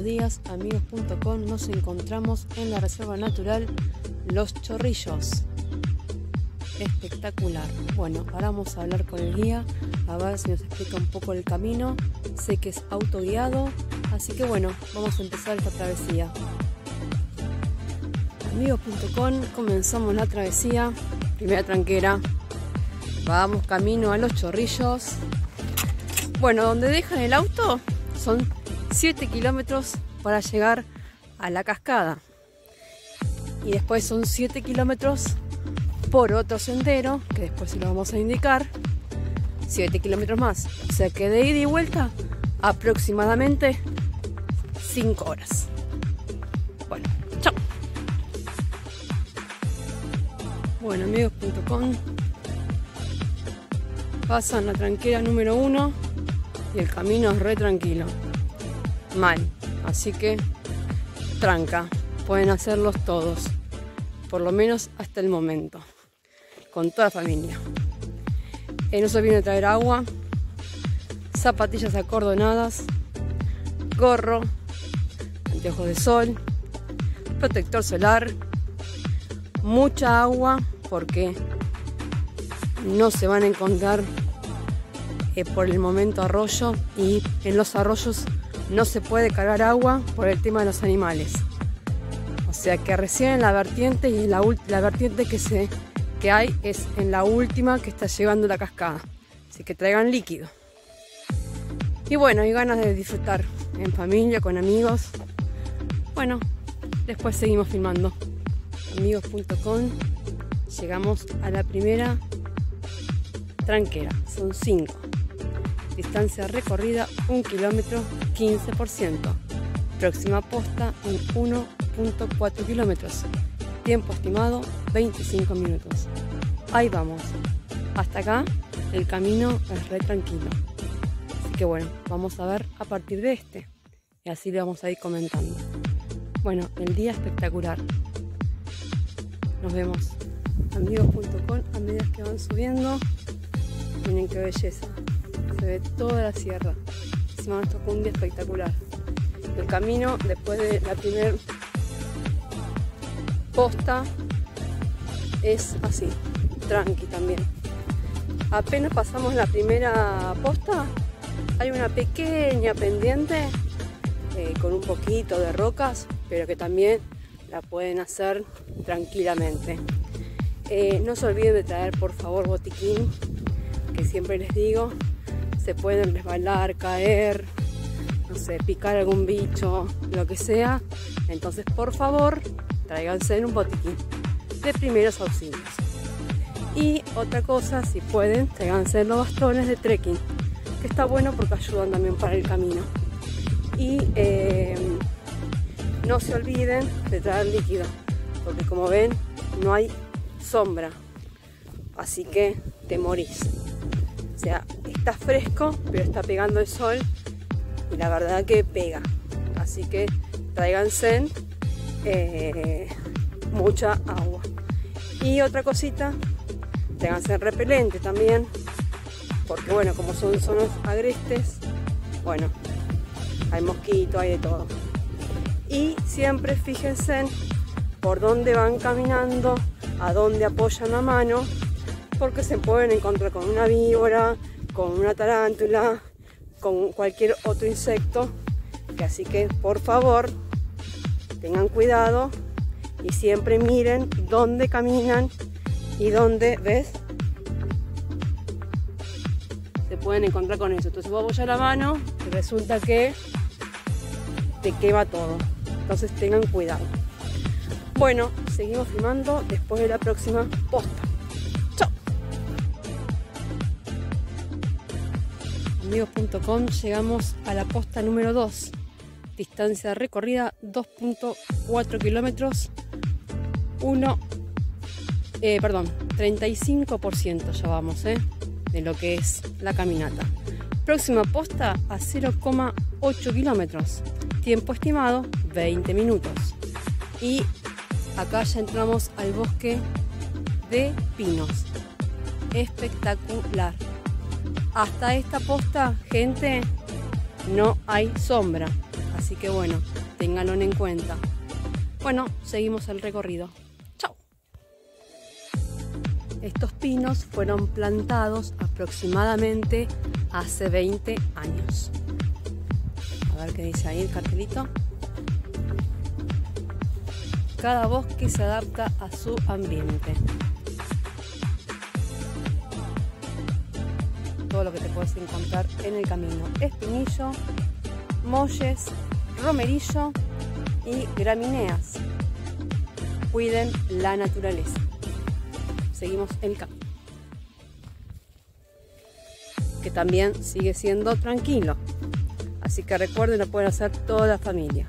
días, amigos.com. Nos encontramos en la Reserva Natural Los Chorrillos. Espectacular. Bueno, ahora vamos a hablar con el guía a ver si nos explica un poco el camino. Sé que es autoguiado, así que bueno, vamos a empezar esta travesía. Amigos.com, comenzamos la travesía. Primera tranquera. Vamos camino a Los Chorrillos. Bueno, donde dejan el auto son 7 kilómetros para llegar a la cascada. Y después son 7 kilómetros por otro sendero, que después se lo vamos a indicar. 7 kilómetros más. O sea que de ida y vuelta aproximadamente 5 horas. Bueno, chao. Bueno, amigos.com, pasan la tranquera número 1 y el camino es re tranquilo. Mal, así que tranca, pueden hacerlos todos, por lo menos hasta el momento, con toda la familia. No se olviden de traer agua, zapatillas acordonadas, gorro, anteojos de sol, protector solar, mucha agua, porque no se van a encontrar por el momento arroyo, y en los arroyos no se puede cargar agua por el tema de los animales. O sea que recién en la vertiente, y la vertiente que hay es en la última que está llevando la cascada. Así que traigan líquido. Y bueno, hay ganas de disfrutar en familia, con amigos. Bueno, después seguimos filmando. Amigos.com, llegamos a la primera tranquera, son 5. Distancia recorrida 1 kilómetro, 15%. Próxima posta en 1.4 kilómetros. Tiempo estimado 25 minutos. Ahí vamos. Hasta acá el camino es re tranquilo. Así que bueno, vamos a ver a partir de este. Y así le vamos a ir comentando. Bueno, el día espectacular. Nos vemos. Amigos.com, a medida que van subiendo. Miren qué belleza. Se ve toda la sierra. Encima nos tocó un día espectacular. El camino después de la primera posta es así, tranqui también. Apenas pasamos la primera posta, hay una pequeña pendiente con un poquito de rocas, pero que también la pueden hacer tranquilamente. No se olviden de traer por favor botiquín, que siempre les digo, se pueden resbalar, caer, no sé, picar algún bicho, lo que sea. Entonces por favor tráiganse un botiquín de primeros auxilios. Y otra cosa, si pueden, tráiganse los bastones de trekking, que está bueno porque ayudan también para el camino. Y no se olviden de traer líquido, porque como ven no hay sombra, así que te morís. O sea, está fresco, pero está pegando el sol y la verdad que pega. Así que tráiganse mucha agua. Y otra cosita, tráiganse repelente también, porque bueno, como son zonas agrestes, bueno, hay mosquitos, hay de todo. Y siempre fíjense por dónde van caminando, a dónde apoyan la mano, porque se pueden encontrar con una víbora, con una tarántula, con cualquier otro insecto. Así que por favor tengan cuidado y siempre miren dónde caminan y dónde, ¿ves? Se pueden encontrar con eso. Entonces vos apoyas la mano y resulta que te quema todo. Entonces tengan cuidado. Bueno, seguimos filmando después de la próxima posta. ¡Chao! Amigos.com, llegamos a la posta número 2. Distancia recorrida 2.4 kilómetros. 35% ya vamos, de lo que es la caminata. Próxima posta a 0,8 kilómetros. Tiempo estimado 20 minutos. Y acá ya entramos al bosque de pinos. Espectacular. Hasta esta posta, gente, no hay sombra. Así que bueno, ténganlo en cuenta. Bueno, seguimos el recorrido. ¡Chao! Estos pinos fueron plantados aproximadamente hace 20 años. A ver qué dice ahí el cartelito. Cada bosque se adapta a su ambiente. Todo lo que te puedes encontrar en el camino: espinillo, molles, romerillo y gramíneas. Cuiden la naturaleza. Seguimos el camino, que también sigue siendo tranquilo, así que recuerden, lo pueden hacer toda la familia.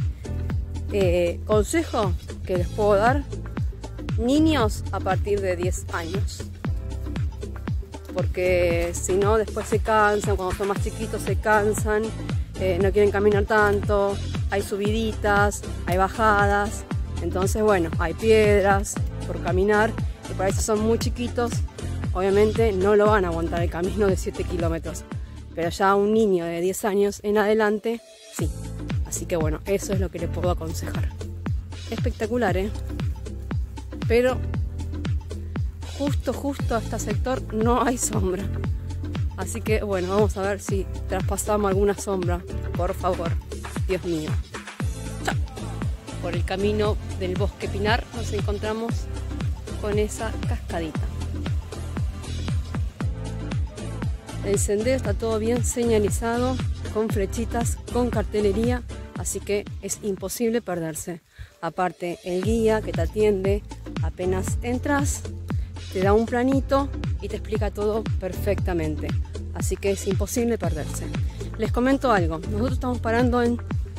Consejo que les puedo dar: niños a partir de 10 años, porque si no después se cansan, cuando son más chiquitos se cansan, no quieren caminar tanto, hay subiditas, hay bajadas, entonces bueno, hay piedras por caminar, y para eso son muy chiquitos, obviamente no lo van a aguantar el camino de 7 kilómetros, pero ya un niño de 10 años en adelante, sí. Así que bueno, eso es lo que le puedo aconsejar. Espectacular, pero justo hasta sector no hay sombra. Así que bueno, vamos a ver si traspasamos alguna sombra, por favor. Dios mío. ¡Chao! Por el camino del bosque pinar nos encontramos con esa cascadita. El sendero está todo bien señalizado, con flechitas, con cartelería, así que es imposible perderse. Aparte, el guía que te atiende apenas entras, te da un planito y te explica todo perfectamente. Así que es imposible perderse. Les comento algo. Nosotros estamos parando en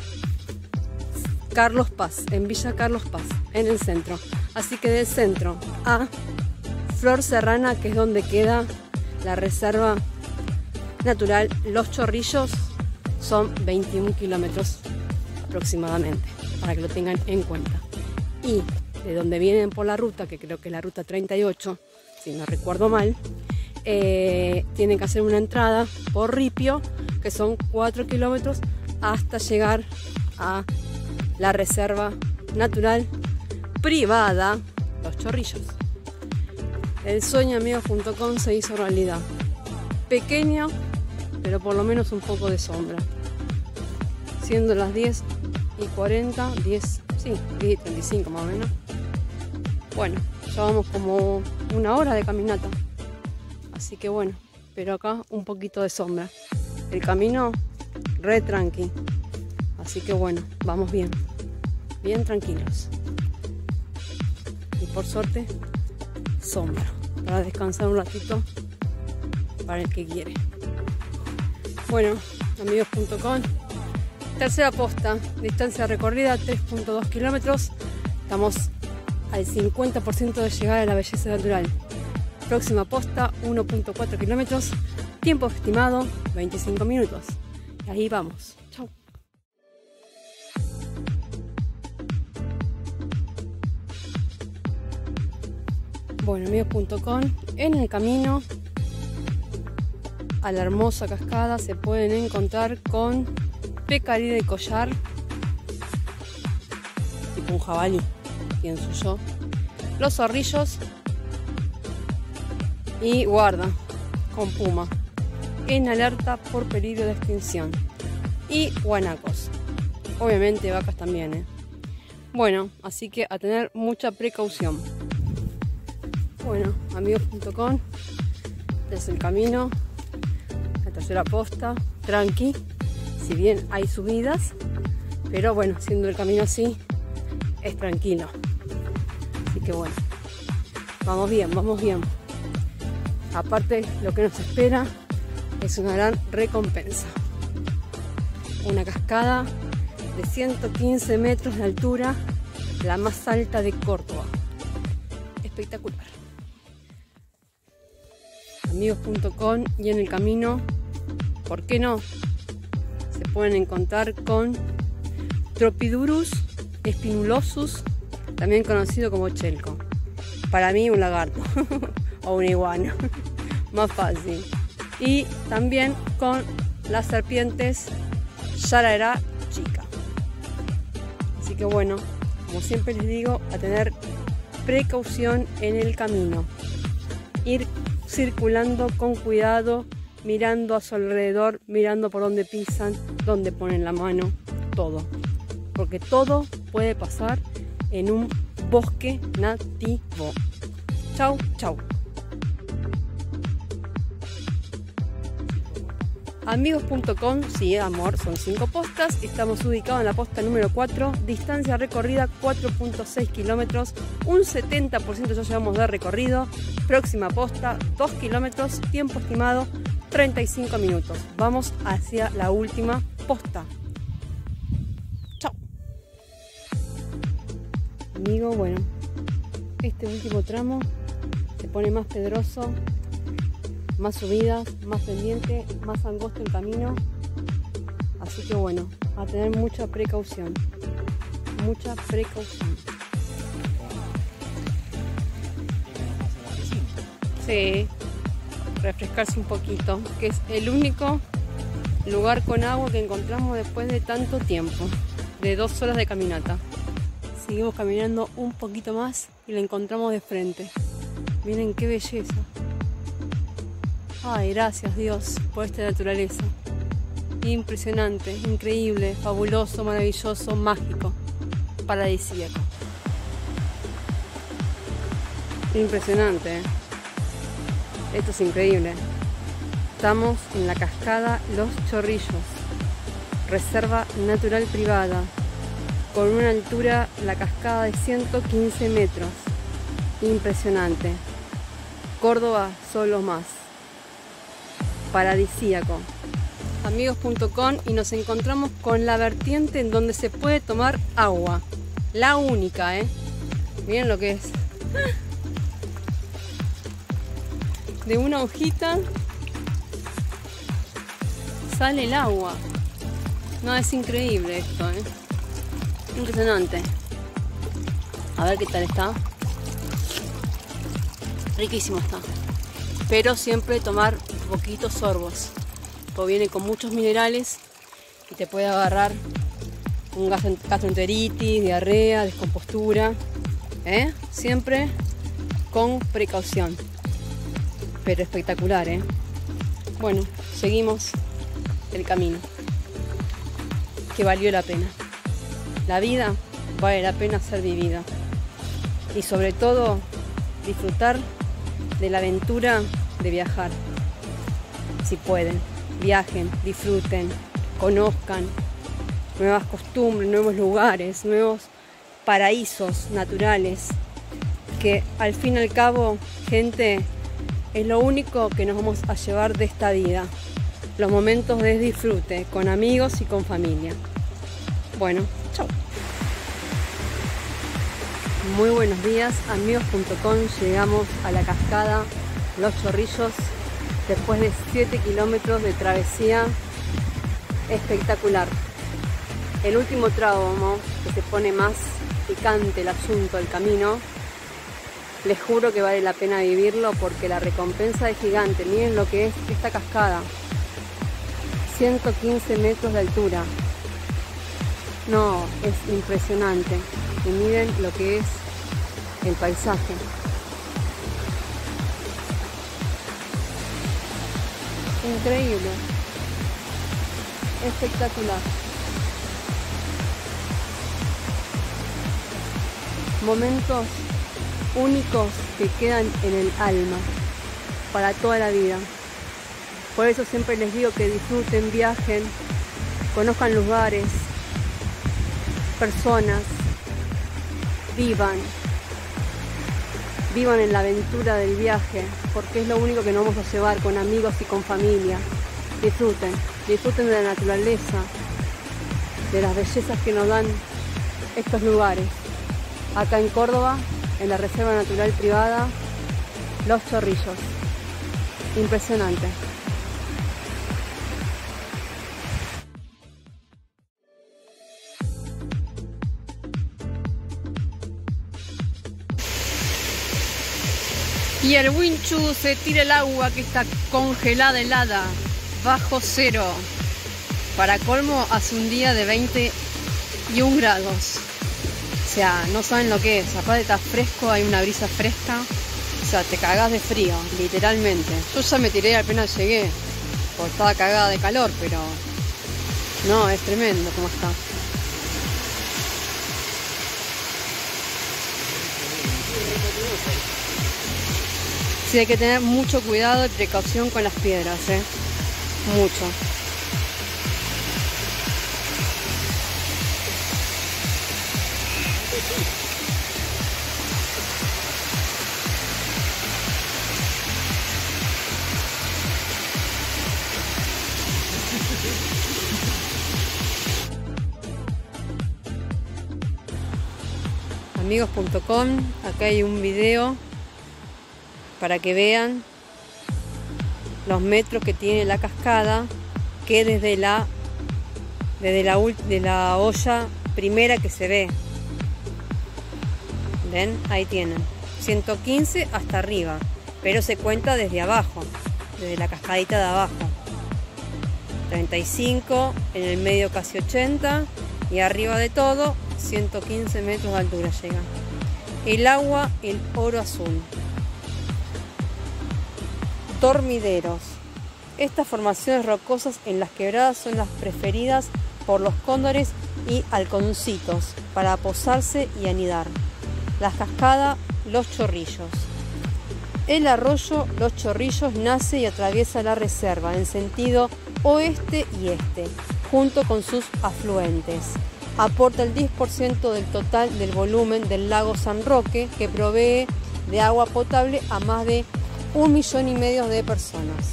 Carlos Paz, en Villa Carlos Paz, en el centro. Así que del centro a Flor Serrana, que es donde queda la reserva natural Los Chorrillos, son 21 kilómetros aproximadamente, para que lo tengan en cuenta. Y de donde vienen por la ruta, que creo que es la ruta 38, si no recuerdo mal, tienen que hacer una entrada por Ripio, que son 4 kilómetros hasta llegar a la reserva natural privada Los Chorrillos. El sueño amigos.com se hizo realidad. Pequeño, pero por lo menos un poco de sombra. Siendo las 10:40, 10:35 más o menos. Bueno, ya vamos como una hora de caminata. Así que bueno, pero acá un poquito de sombra. El camino re tranqui. Así que bueno, vamos bien tranquilos. Y por suerte, sombra para descansar un ratito para el que quiere. Bueno, amigos.com, tercera posta, distancia recorrida 3.2 kilómetros. Estamos al 50% de llegar a la belleza natural. Próxima posta 1.4 kilómetros, tiempo estimado 25 minutos. Y ahí vamos. Chau. Bueno, amigos.com, en el camino a la hermosa cascada se pueden encontrar con pecarilla de collar, tipo un jabalí, pienso yo, los zorrillos y guarda con puma en alerta por peligro de extinción, y guanacos, obviamente vacas también, Bueno, así que a tener mucha precaución. Bueno, amigos.com, desde el camino, la tercera posta, tranqui, si bien hay subidas, pero bueno, siendo el camino así, es tranquilo. Así que bueno, vamos bien, vamos bien. Aparte, lo que nos espera es una gran recompensa. Una cascada de 115 metros de altura, la más alta de Córdoba. Espectacular. Amigos.com, y en el camino, ¿por qué no? Se pueden encontrar con Tropidurus spinulosus, también conocido como chelco. Para mí un lagarto o una iguana, más fácil. Y también con las serpientes ya la era chica. Así que bueno, como siempre les digo, a tener precaución en el camino. Ir circulando con cuidado, mirando a su alrededor, mirando por dónde pisan, dónde ponen la mano, todo. Porque todo puede pasar en un bosque nativo. Chau, chau. Amigos.com, sí, amor, son 5 postas. Estamos ubicados en la posta número 4. Distancia recorrida 4.6 kilómetros. Un 70% ya llevamos de recorrido. Próxima posta 2 kilómetros. Tiempo estimado 35 minutos. Vamos hacia la última posta. Chao. Amigo, bueno, este último tramo se pone más pedroso, más subidas, más pendiente, más angosto el camino. Así que bueno, a tener mucha precaución. Mucha precaución. Sí, refrescarse un poquito, que es el único lugar con agua que encontramos después de tanto tiempo, de 2 horas de caminata. Seguimos caminando un poquito más y la encontramos de frente. Miren qué belleza. Ay, gracias Dios por esta naturaleza. Impresionante, increíble, fabuloso, maravilloso, mágico, paradisíaco. Impresionante, ¿eh? Esto es increíble. Estamos en la cascada Los Chorrillos, reserva natural privada, con una altura, la cascada, de 115 metros. Impresionante. Córdoba son los más. Paradisíaco. Amigos.com, y nos encontramos con la vertiente en donde se puede tomar agua. La única, miren lo que es. De una hojita sale el agua. No, es increíble esto, impresionante. A ver qué tal está. Riquísimo está. Pero siempre tomar poquitos sorbos, porque viene con muchos minerales y te puede agarrar un gastroenteritis, diarrea, descompostura, siempre con precaución. Pero espectacular, Bueno, seguimos el camino, que valió la pena. La vida vale la pena ser vivida, y sobre todo disfrutar de la aventura de viajar. Si pueden, viajen, disfruten, conozcan nuevas costumbres, nuevos lugares, nuevos paraísos naturales, que al fin y al cabo, gente, es lo único que nos vamos a llevar de esta vida, los momentos de disfrute con amigos y con familia. Bueno, chao. Muy buenos días, amigos.com. Llegamos a la cascada Los Chorrillos después de 7 kilómetros de travesía espectacular. El último tramo, que se pone más picante el asunto del camino, les juro que vale la pena vivirlo, porque la recompensa es gigante. Miren lo que es esta cascada, 115 metros de altura. No, es impresionante. Y miren lo que es el paisaje. Increíble, espectacular. Momentos únicos que quedan en el alma para toda la vida. Por eso siempre les digo que disfruten, viajen, conozcan lugares, personas, vivan en la aventura del viaje, porque es lo único que nos vamos a llevar con amigos y con familia. Disfruten de la naturaleza, de las bellezas que nos dan estos lugares. Acá en Córdoba, en la Reserva Natural Privada Los Chorrillos. Impresionante. Y el winchu se tira el agua que está congelada, helada, bajo cero. Para colmo, hace un día de 21 grados. O sea, no saben lo que es. Aparte está fresco, hay una brisa fresca. O sea, te cagás de frío, literalmente. Yo ya me tiré apenas llegué, porque estaba cagada de calor, pero no, es tremendo como está. Sí, hay que tener mucho cuidado y precaución con las piedras, mucho. Amigos.com, acá hay un video para que vean los metros que tiene la cascada, que desde la olla primera que se ve. ¿Ven? Ahí tienen 115 hasta arriba, pero se cuenta desde abajo, desde la cascadita de abajo. 35, en el medio casi 80 y arriba de todo 115 metros de altura llega. El agua, el oro azul. Dormideros. Estas formaciones rocosas en las quebradas son las preferidas por los cóndores y halconcitos para posarse y anidar. La cascada Los Chorrillos. El arroyo Los Chorrillos nace y atraviesa la reserva en sentido oeste y este, junto con sus afluentes. Aporta el 10% del total del volumen del lago San Roque, que provee de agua potable a más de 1,5 millones de personas.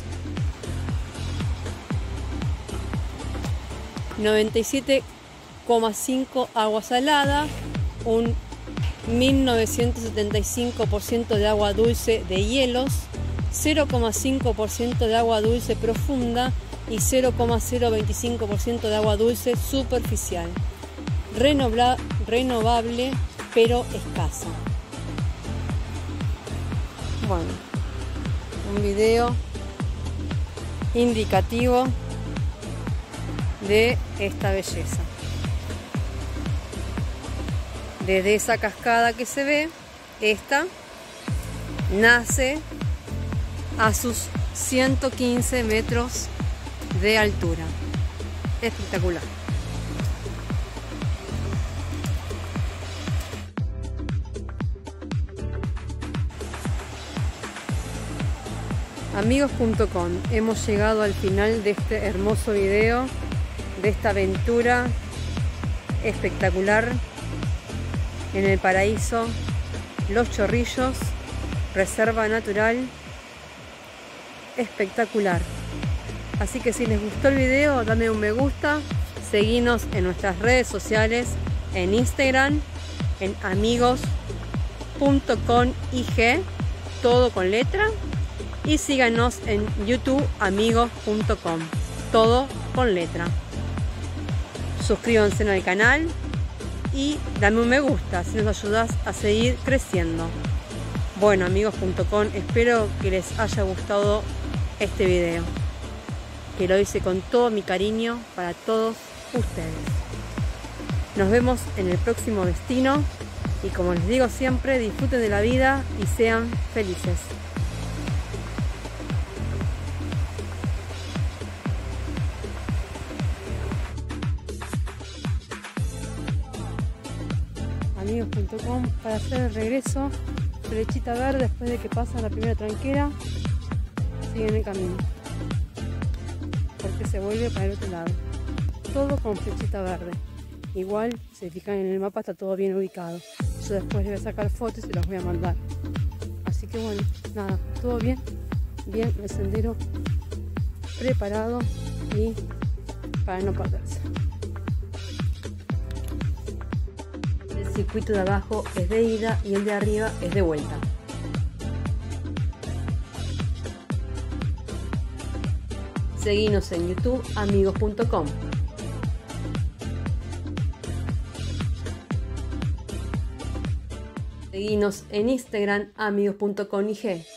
97,5 agua salada, un 1975% de agua dulce de hielos, 0,5% de agua dulce profunda y 0,025% de agua dulce superficial. Renovable pero escasa. Bueno, un video indicativo de esta belleza. Desde esa cascada que se ve, esta nace a sus 115 metros de altura. Espectacular. Amigos.com, hemos llegado al final de este hermoso video, de esta aventura espectacular en el paraíso Los Chorrillos, reserva natural espectacular. Así que si les gustó el video, dame un me gusta, seguinos en nuestras redes sociales, en Instagram, en amigos.com.ig, todo con letra, y síganos en YouTube, amigos.com, todo con letra. Suscríbanse al canal y dame un me gusta si nos ayudas a seguir creciendo. Bueno, amigos.com, espero que les haya gustado este video, que lo hice con todo mi cariño para todos ustedes. Nos vemos en el próximo destino y, como les digo siempre, disfruten de la vida y sean felices. Amigos.com, para hacer el regreso, flechita verde después de que pasan la primera tranquera, siguen el camino, porque se vuelve para el otro lado, todo con flechita verde. Igual, si se fijan en el mapa, está todo bien ubicado. Yo después les voy a sacar fotos y las voy a mandar. Así que bueno, nada, todo bien, el sendero preparado y para no perderse. El circuito de abajo es de ida y el de arriba es de vuelta. Seguinos en YouTube, amigos.com. Seguinos en Instagram, amigos.com.ig.